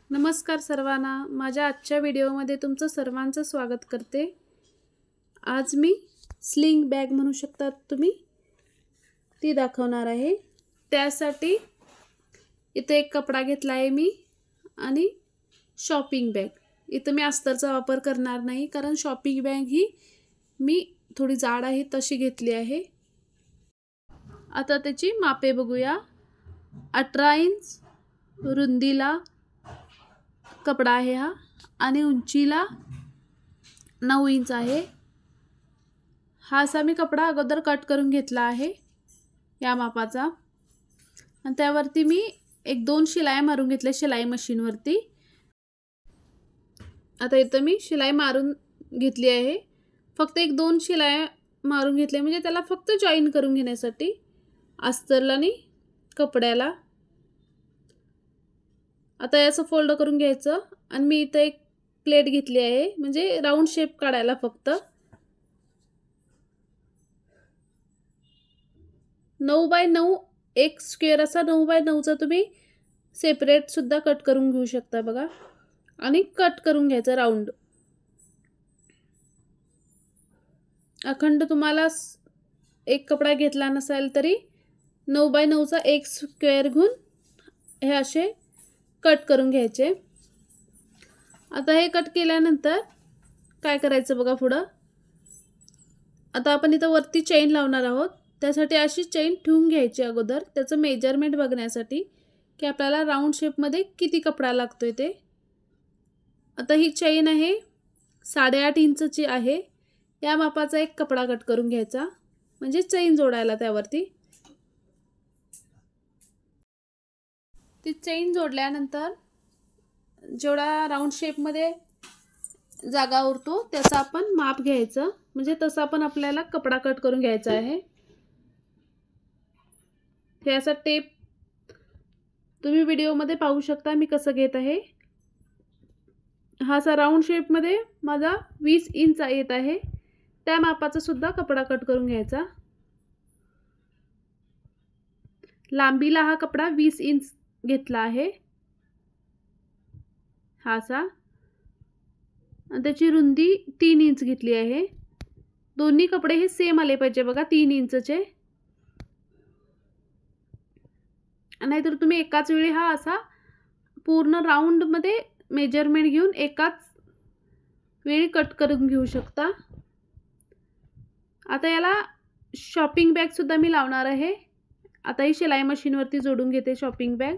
नमस्कार सर्वांना, माझ्या आजच्या व्हिडिओमध्ये तुमचं सर्वांचं स्वागत करते। आज मी स्लिंग बॅग म्हणू शकता तुम्ही ती दाखवणार आहे। त्यासाठी इथे एक कपडा घेतला आहे मी आणि शॉपिंग बॅग। इथे मी अस्तरचा वापर करणार नाही कारण शॉपिंग बॅग ही मी थोडी जाड आहे तशी घेतली आहे। आता त्याची मापे बघूया। 18 इंच रुंदीला कपडा आहे हा आणि उंचीला 9 इंच आहे। हा असा मी कपडा अगोदर कट करून घेतला आहे या मापाचा आणि त्यावरती मी 1-2 शिलाई मारून घेतले शिलाई मशीन वरती। आता इथे मी शिलाई मारून घेतली आहे। फक्त 1-2 शिलाई मारून घेतले म्हणजे त्याला फक्त जॉइन करून घेण्यासाठी अस्तरला आणि कपड्याला। आता याचं फोल्ड करून घ्यायचं आणि मी इथे एक प्लेट घेतली आहे म्हणजे राउंड शेप काढायला फक्त 9x9 एक स्क्वेअर असा 9x9 चा तुम्ही सेपरेट सुद्धा कट करून घेऊ शकता बघा आणि कट करून घ्यायचं राउंड। अखंड तुम्हाला एक कपडा घेतला नसेल तरी 9x9 चा एक स्क्वेअर घेऊन हे असे कट करून घ्यायचे। आता हे कट केल्यानंतर काय करायचं बघा पुढे। आता आपण इथे वरती चेन लावणार आहोत त्यासाठी अशी चेन ठेवून घ्यायची अगोदर त्याचं मेजरमेंट बघण्यासाठी की आपल्याला राउंड शेप मध्ये किती कपडा लागतोय ते। आता ही चेन आहे 8.5 इंचची आहे। या मापाचा एक कपडा कट करून घ्यायचा म्हणजे चेन जोडायला त्यावरती। ती चेन जोडल्यानंतर जेवढा राउंड शेप मध्ये जागा उरतो त्याचा आपण माप घ्यायचं म्हणजे तसा पण आपल्याला कपडा कट करून घ्यायचा आहे। हे असा टेप तुम्ही व्हिडिओ मध्ये पाहू शकता मी कसं घेत आहे। हा असा राउंड शेप मध्ये माझा 20 इंच येत आहे त्या मापाचा सुद्धा कपडा कट करून घ्यायचा। लांबीला हा कपडा 20 इंच घेतला आहे हा असा आणि त्याची रुंदी 3 इंच घेतली आहे। दोन्ही कपडे हे सेम आले पाहिजे बघा 3 इंचचे, नाहीतर तुम्ही एकाच वेळी हा असा पूर्ण राउंड मध्ये मेजरमेंट घेऊन एकाच वेळी कट करून घेऊ शकता। आता याला शॉपिंग बॅग सुद्धा मी लावणार आहे। आता ही शिलाई मशीन वरती जोडून घेते शॉपिंग बॅग।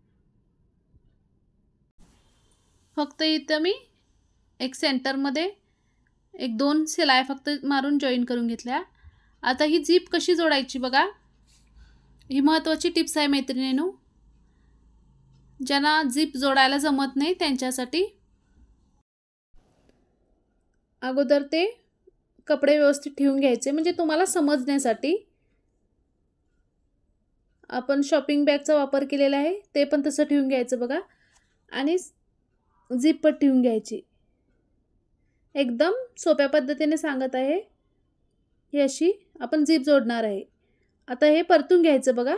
फक्त इथे मी एक सेंटर मध्ये 1-2 शिलाई फक्त मारून जॉइन करून घेतल्या। आता ही झिप कशी जोडायची बघा, ही महत्त्वाची टिप्स आहे मैत्रिणींनो। ज्यांना झिप जोडायला जमत नाही त्यांच्यासाठी अगोदर ते कपडे व्यवस्थित ठेवून घ्यायचे म्हणजे तुम्हाला समजण्यासाठी। आपण शॉपिंग बॅगचा वापर केलेला आहे ते पण तसं ठेवून घ्यायचं बघा आणि झिप पण ठेवून घ्यायची। एकदम सोप्या पद्धतीने सांगत आहे। ही अशी आपण झिप जोडणार आहे। आता हे परतून घ्यायचं बघा,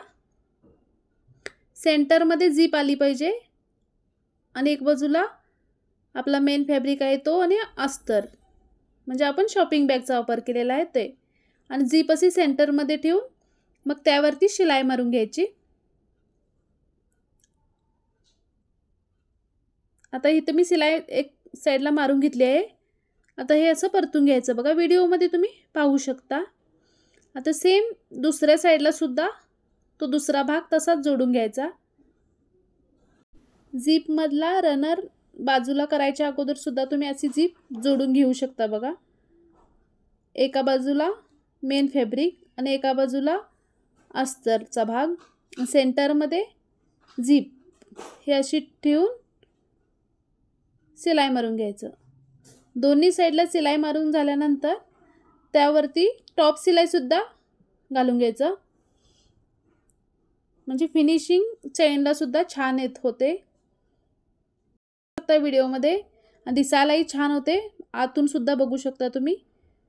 सेंटर मध्ये झिप आली पाहिजे आणि एक बाजूला आपला मेन फॅब्रिक आहे तो आणि अस्तर म्हणजे आपण शॉपिंग बॅगचा वापर केलेला आहे ते आणि झिप अशी सेंटर मध्ये ठेवून मग त्यावरती शिलाई मारून घ्यायची। आता इथे मी शिलाई एक साइडला मारून घेतली आहे। आता हे असं परतून घ्यायचं बघा, व्हिडिओ मध्ये तुम्ही पाहू शकता। आता सेम दुसऱ्या साइडला सुद्धा तो दुसरा भाग तसाच जोडून घ्यायचा। झिप मधला रनर बाजूला करायच्या अगोदर सुद्धा तुम्ही अशी झिप जोडून घेऊ शकता बघा। एका बाजूला मेन फॅब्रिक आणि एका बाजूला अस्तरचा भाग, सेंटर मध्ये झिप हे अशी ठेवून शिलाई मारून घ्यायचं। दोन्ही साइडला शिलाई मारून झाल्यानंतर त्यावरती टॉप शिलाई सुद्धा घालून घ्यायचं म्हणजे फिनिशिंग चेनला सुद्धा छान येत होते। आता व्हिडिओ मध्ये दिसायलाही छान होते, आतून सुद्धा बघू शकता तुम्ही।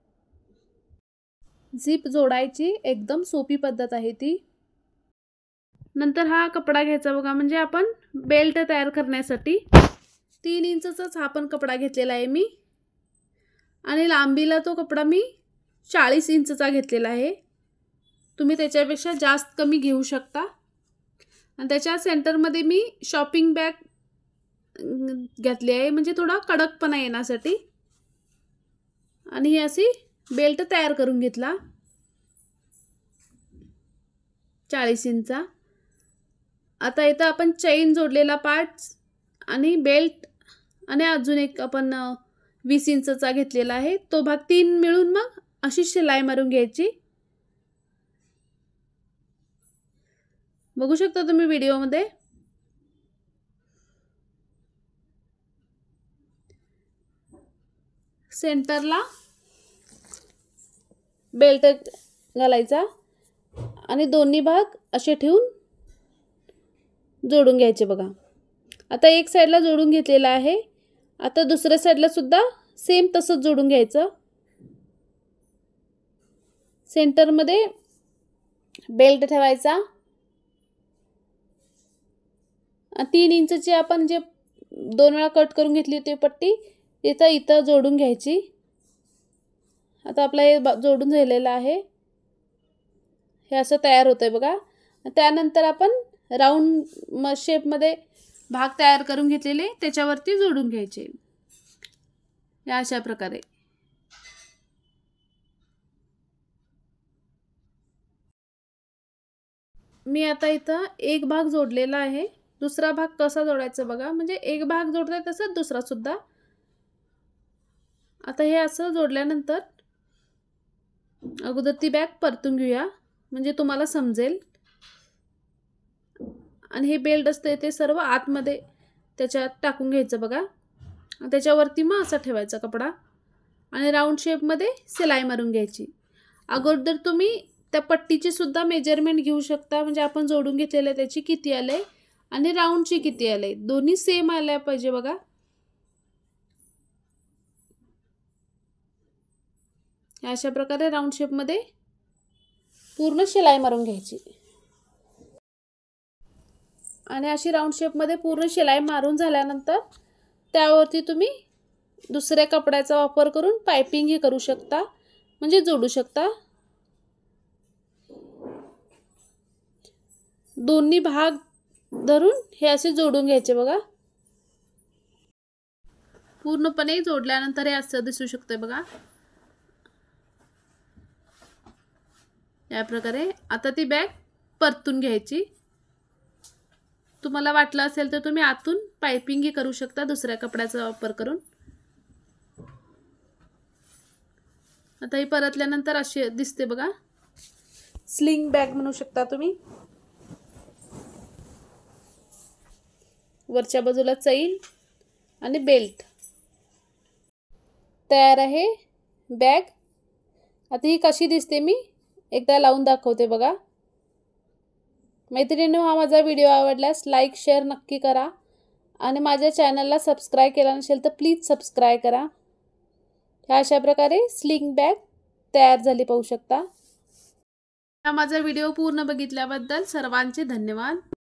झिप जोडायची एकदम सोपी पद्धत आहे ती। नंतर हा कपडा घ्यायचा बघा म्हणजे आपण बेल्ट तयार करण्यासाठी 3 इंचचाच हा पण कपडा घेतलेला आहे मी आणि लांबीला तो कपडा मी 40 इंचचा घेतलेला आहे. तुम्ही त्याच्यापेक्षा जास्त कमी घेऊ शकता. आणि त्याच्या सेंटरमध्ये मी शॉपिंग बॅग घेतली आहे म्हणजे थोडा कडकपणा येण्यासाठी. आणि ही अशी बेल्ट तयार करून घेतला 40 इंचचा. आता इथं आपण चेन जोडलेला पार्ट आणि बेल्ट आणि अजून एक आपण 20 इंचचा घेतलेला आहे तो भाग 3 मिळून मग अशी शिलाई मारून घ्यायची. बघू शकता तुम्ही व्हिडिओमध्ये. सेंटरला बेल्ट घालायचा आणि दोन्ही भाग असे ठेवून जोडून घ्यायचे बघा. आता एक साइडला जोडून घेतलेला आहे. आता दुसऱ्या साइडला सुद्धा सेम तसंच जोडून घ्यायचं. सेंटरमध्ये बेल्ट ठेवायचा. 3 इंचची आपण जे 2 वेळा कट करून घेतली होती पट्टी इथं जोडून घ्यायची. आता आपलं हे जोडून झालेलं आहे. हे असं तयार होतंय बघा. त्यानंतर आपण राऊंड शेपमध्ये भाग तयार करून घेतलेले त्याच्यावरती जोडून घ्यायचे या अशा प्रकारे. मी आता इथं एक भाग जोडलेला आहे. दुसरा भाग कसा जोडायचा बघा. म्हणजे एक भाग जोडताय तसंच दुसरा सुद्धा. आता हे असं जोडल्यानंतर अगोदर ती बॅग परतून घेऊया म्हणजे तुम्हाला समजेल. आणि हे बेल्ट असते ते सर्व आतमध्ये त्याच्यात टाकून घ्यायचं बघा. त्याच्यावरती मग असा ठेवायचा कपडा आणि राऊंड शेपमध्ये शिलाई मारून घ्यायची. अगोदर तुम्ही त्या पट्टीची सुद्धा मेजरमेंट घेऊ शकता. म्हणजे आपण जोडून घेतलेलं त्याची किती आले आणि राऊंडची किती आले दोन्ही सेम आल्या पाहिजे बघा. अशा प्रकारे राऊंड शेपमध्ये पूर्ण शिलाई मारून घ्यायची. आणि अशी राऊंड शेपमध्ये पूर्ण शिलाई मारून झाल्यानंतर त्यावरती तुम्ही दुसऱ्या कपड्याचा वापर करून पाइपिंग ही करू शकता म्हणजे जोडू शकता. दोन्ही भाग धरून हे असे जोडून घ्यायचे बघा. पूर्णपणे जोडल्यानंतर हे असं दिसू शकते बघा या प्रकारे. आता ती बॅग परतून घ्यायची. तुम्हाला वाटलं असेल तर तुम्ही आतून पाइपिंग ही करू शकता दुसऱ्या कपड्याचा वापर करून. आता ही परतल्यानंतर अशी दिसते बघा. स्लिंग बॅग म्हणू शकता तुम्ही. वरच्या बाजूला चैन आणि बेल्ट तयार आहे बॅग. आता ही कशी दिसते मी एकदा लावून दाखवते बघा. मैत्रिणींनो, हा माझा व्हिडिओ आवडल्यास लाईक शेअर नक्की करा आणि माझ्या चॅनलला सबस्क्राईब केला नसेल तर प्लीज सबस्क्राईब करा. ह्या अशा प्रकारे स्लिंग बॅग तयार झाली पाहू शकता. हा माझा व्हिडिओ पूर्ण बघितल्याबद्दल सर्वांचे धन्यवाद.